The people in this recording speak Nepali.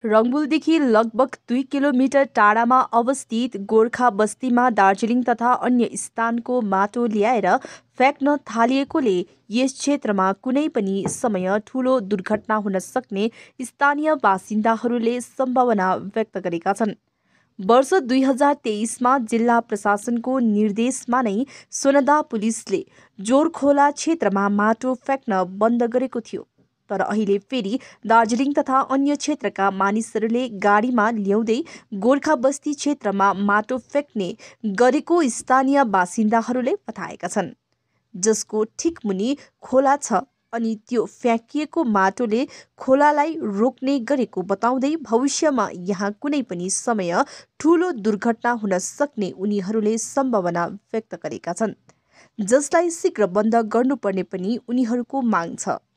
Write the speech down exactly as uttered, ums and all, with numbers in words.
रङबुलदेखि लगभग दुई किलोमिटर टाढामा अवस्थित गोर्खा बस्तीमा दार्जिलिङ तथा अन्य स्थानको माटो ल्याएर फ्याँक्न थालिएकोले यस क्षेत्रमा कुनै पनि समय ठूलो दुर्घटना हुन सक्ने स्थानीय बासिन्दाहरूले सम्भावना व्यक्त गरेका छन्। वर्ष दुई हजार तेइसमा जिल्ला प्रशासनको निर्देशमा नै सोनदा पुलिसले जोरखोला क्षेत्रमा माटो फ्याँक्न बन्द गरेको थियो। तर अहिले फेरि दार्जिलिङ तथा अन्य क्षेत्रका मानिसहरूले गाडीमा ल्याउँदै गोर्खा बस्ती क्षेत्रमा माटो फ्याँक्ने गरेको स्थानीय बासिन्दाहरूले बताएका छन्, जसको ठिक मुनि खोला छ अनि त्यो फ्याँकिएको माटोले खोलालाई रोक्ने गरेको बताउँदै भविष्यमा यहाँ कुनै पनि समय ठूलो दुर्घटना हुन सक्ने उनीहरूले सम्भावना व्यक्त गरेका छन्, जसलाई शीघ्र बन्द गर्नुपर्ने पनि उनीहरूको माग छ।